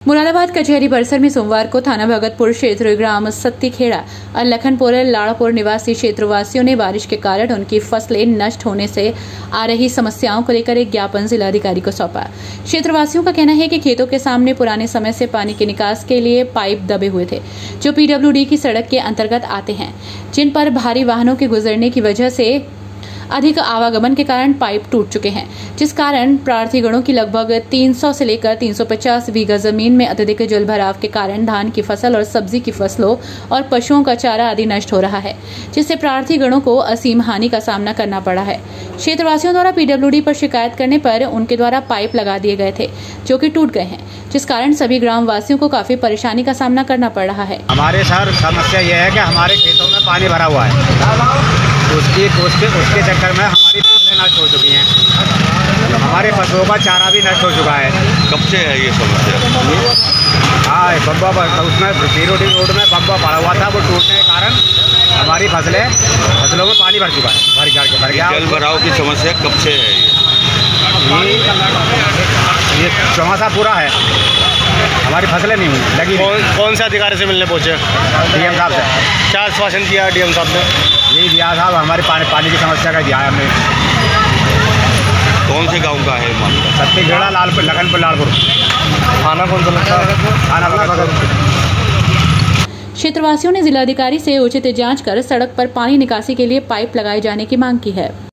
मुरादाबाद कचहरी परिसर में सोमवार को थाना भगतपुर क्षेत्र ग्राम सत्तीखेड़ा और लखनपुर लाड़पुर निवासी क्षेत्रवासियों ने बारिश के कारण उनकी फसलें नष्ट होने से आ रही समस्याओं को लेकर एक ज्ञापन जिलाधिकारी को सौंपा। क्षेत्रवासियों का कहना है कि खेतों के सामने पुराने समय से पानी के निकास के लिए पाइप दबे हुए थे, जो PWD की सड़क के अंतर्गत आते हैं, जिन पर भारी वाहनों के गुजरने की वजह से अधिक आवागमन के कारण पाइप टूट चुके हैं, जिस कारण प्रार्थीगणों की लगभग 300 से लेकर 350 बीघा जमीन में अत्यधिक जलभराव के कारण धान की फसल और सब्जी की फसलों और पशुओं का चारा आदि नष्ट हो रहा है, जिससे प्रार्थीगणों को असीम हानि का सामना करना पड़ा है। क्षेत्रवासियों द्वारा PWD पर शिकायत करने पर उनके द्वारा पाइप लगा दिए गए थे, जो कि टूट गए हैं, जिस कारण सभी ग्राम वासियों को काफी परेशानी का सामना करना पड़ रहा है। हमारे सर समस्या यह है कि हमारे खेतों में पानी भरा हुआ है, उसके चक्कर में हमारी फसलें नष्ट हो चुकी हैं, हमारे फसलों का चारा भी नष्ट हो चुका है। कब से है ये समस्या? हाँ, बम्बा उसमें PWD रोड में बम्बा पड़ा हुआ था, वो टूटने के कारण हमारी फसलों में पानी भर चुका है, भर गया। जल भराव की समस्या कब से है ये चौमासा पूरा है, हमारी फसलें नहीं हुई लगी। कौन से अधिकारी से मिलने पहुँचे? DM साहब से। क्या आश्वासन किया DM साहब ने? यही दिया साहब, हमारे पानी की समस्या का दिया है हमने। कौन से गांव का है मामला? सत्तीखेड़ा, लालपुर, लखनपुर, लालपुर। थाना कौन सा लगता है? थाना अपना भगतपुर। क्षेत्रवासियों ने जिलाधिकारी से उचित जांच कर सड़क पर पानी निकासी के लिए पाइप लगाए जाने की मांग की है।